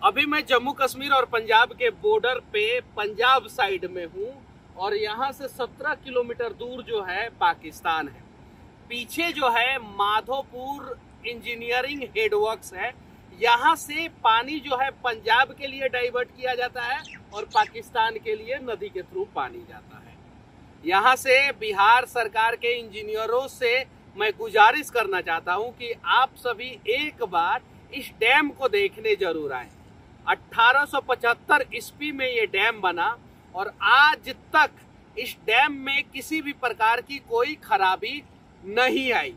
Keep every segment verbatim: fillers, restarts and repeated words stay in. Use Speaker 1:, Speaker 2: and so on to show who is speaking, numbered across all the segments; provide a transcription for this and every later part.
Speaker 1: अभी मैं जम्मू कश्मीर और पंजाब के बॉर्डर पे पंजाब साइड में हूँ और यहाँ से सत्रह किलोमीटर दूर जो है पाकिस्तान है। पीछे जो है माधोपुर इंजीनियरिंग हेडवर्क्स है। यहाँ से पानी जो है पंजाब के लिए डाइवर्ट किया जाता है और पाकिस्तान के लिए नदी के थ्रू पानी जाता है। यहाँ से बिहार सरकार के इंजीनियरों से मैं गुजारिश करना चाहता हूँ कि आप सभी एक बार इस डैम को देखने जरूर आए। अठारह सौ पचहत्तर ईस्वी में ये डैम बना और आज तक इस डैम में किसी भी प्रकार की कोई खराबी नहीं आई।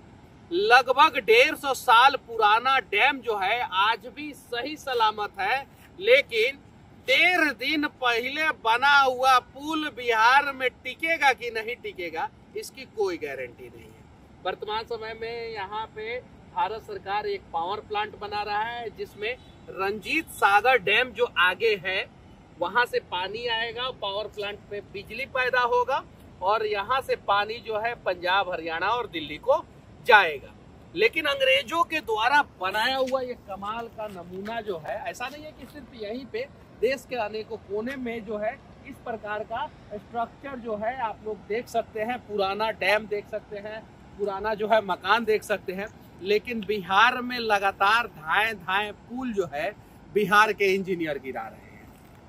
Speaker 1: लगभग डेढ़ सौ साल पुराना डैम जो है आज भी सही सलामत है, लेकिन डेढ़ दिन पहले बना हुआ पुल बिहार में टिकेगा कि नहीं टिकेगा इसकी कोई गारंटी नहीं है। वर्तमान समय में यहाँ पे भारत सरकार एक पावर प्लांट बना रहा है जिसमें रंजीत सागर डैम जो आगे है वहां से पानी आएगा, पावर प्लांट पे बिजली पैदा होगा और यहाँ से पानी जो है पंजाब, हरियाणा और दिल्ली को जाएगा। लेकिन अंग्रेजों के द्वारा बनाया हुआ ये कमाल का नमूना जो है, ऐसा नहीं है कि सिर्फ यहीं पे, देश के अनेकों कोने में जो है इस प्रकार का स्ट्रक्चर जो है आप लोग देख सकते हैं। पुराना डैम देख सकते हैं, पुराना जो है मकान देख सकते हैं। लेकिन बिहार में लगातार धाए धाए पुल जो है बिहार के इंजीनियर गिरा रहे हैं।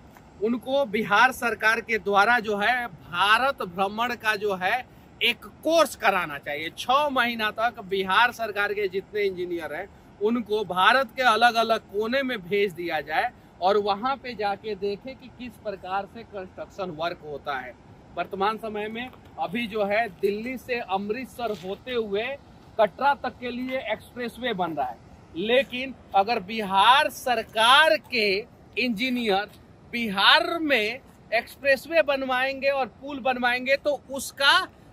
Speaker 1: उनको बिहार सरकार के द्वारा जो है भारत भ्रमण का जो है एक कोर्स कराना चाहिए। छह महीना तक बिहार सरकार के जितने इंजीनियर हैं उनको भारत के अलग अलग कोने में भेज दिया जाए और वहां पे जाके देखें कि किस प्रकार से कंस्ट्रक्शन वर्क होता है। वर्तमान समय में अभी जो है दिल्ली से अमृतसर होते हुए कटरा तक के लिए एक्सप्रेसवे बन रहा है, लेकिन अगर बिहार सरकार के इंजीनियर बिहार में एक्सप्रेसवे बनवाएंगे और पुल बनवाएंगे तो उसका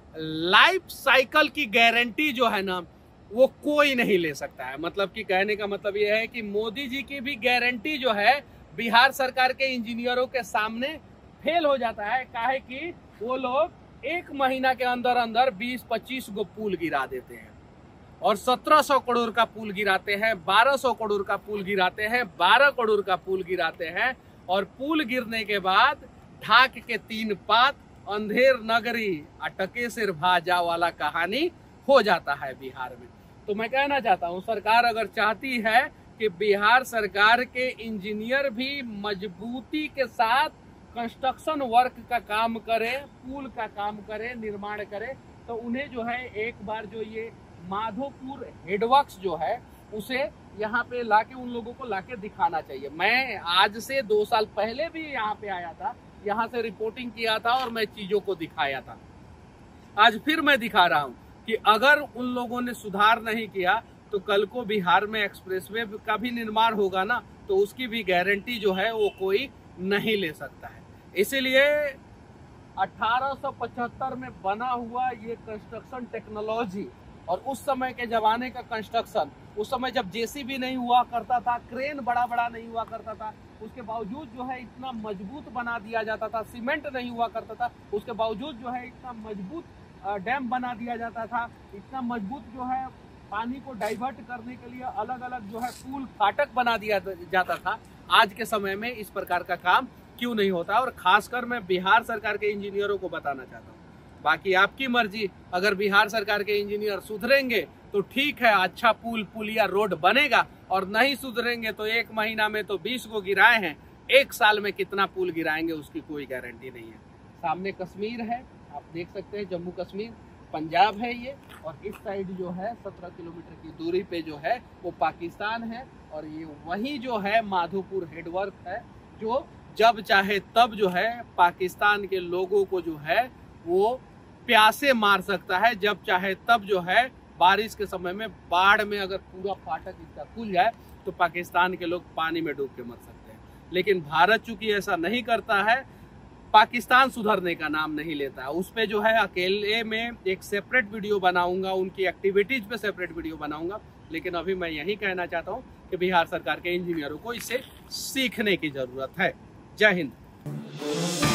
Speaker 1: लाइफ साइकिल की गारंटी जो है ना वो कोई नहीं ले सकता है। मतलब कि कहने का मतलब ये है कि मोदी जी की भी गारंटी जो है बिहार सरकार के इंजीनियरों के सामने फेल हो जाता है। काहे कि वो लोग एक महीना के अंदर अंदर बीस पच्चीस गो पुल गिरा देते हैं और सत्रह सौ करोड़ का पुल गिराते हैं, बारह सौ करोड़ का पुल गिराते हैं, बारह करोड़ का पुल गिराते हैं और पुल गिरने के बाद ढाक के तीन पात अंधेर नगरी अटके सिर भाजा वाला कहानी हो जाता है बिहार में। तो मैं कहना चाहता हूं सरकार अगर चाहती है कि बिहार सरकार के इंजीनियर भी मजबूती के साथ कंस्ट्रक्शन वर्क का काम करे, पुल का काम करे, निर्माण करे, तो उन्हें जो है एक बार जो ये माधोपुर हेडवर्क्स जो है उसे यहाँ पे लाके उन लोगों को लाके दिखाना चाहिए। मैं आज से दो साल पहले भी यहाँ पे आया था, यहाँ से रिपोर्टिंग किया था और मैं चीजों को दिखाया था। आज फिर मैं दिखा रहा हूँ कि अगर उन लोगों ने सुधार नहीं किया तो कल को बिहार में एक्सप्रेसवे का भी निर्माण होगा ना, तो उसकी भी गारंटी जो है वो कोई नहीं ले सकता है। इसीलिए अठारह सौ पचहत्तर में बना हुआ ये कंस्ट्रक्शन टेक्नोलॉजी और उस समय के जमाने का कंस्ट्रक्शन, उस समय जब जेसीबी नहीं हुआ करता था, क्रेन बड़ा बड़ा नहीं हुआ करता था, उसके बावजूद जो है इतना मजबूत बना दिया जाता था। सीमेंट नहीं हुआ करता था, उसके बावजूद जो है इतना मजबूत डैम बना दिया जाता था। इतना मजबूत जो है पानी को डाइवर्ट करने के लिए अलग अलग जो है पुल फाटक बना दिया जाता था। आज के समय में इस प्रकार का काम क्यों नहीं होता? और खासकर मैं बिहार सरकार के इंजीनियरों को बताना चाहता हूँ, बाकी आपकी मर्जी। अगर बिहार सरकार के इंजीनियर सुधरेंगे तो ठीक है, अच्छा पुल पुलिया रोड बनेगा, और नहीं सुधरेंगे तो एक महीना में तो बीस को गिराए हैं, एक साल में कितना पुल गिराएंगे उसकी कोई गारंटी नहीं है। सामने कश्मीर है, आप देख सकते हैं, जम्मू कश्मीर पंजाब है ये, और इस साइड जो है सत्रह किलोमीटर की दूरी पे जो है वो पाकिस्तान है। और ये वही जो है माधोपुर हेडवर्क है जो जब चाहे तब जो है पाकिस्तान के लोगों को जो है वो प्यासे मार सकता है। जब चाहे तब जो है बारिश के समय में बाढ़ में अगर पूरा फाटक इसका खुल जाए तो पाकिस्तान के लोग पानी में डूब के मर सकते हैं। लेकिन भारत चूंकि ऐसा नहीं करता है, पाकिस्तान सुधरने का नाम नहीं लेता है। उस पे जो है अकेले में एक सेपरेट वीडियो बनाऊंगा, उनकी एक्टिविटीज पे सेपरेट वीडियो बनाऊंगा। लेकिन अभी मैं यही कहना चाहता हूँ कि बिहार सरकार के इंजीनियरों को इससे सीखने की जरूरत है। जय हिंद।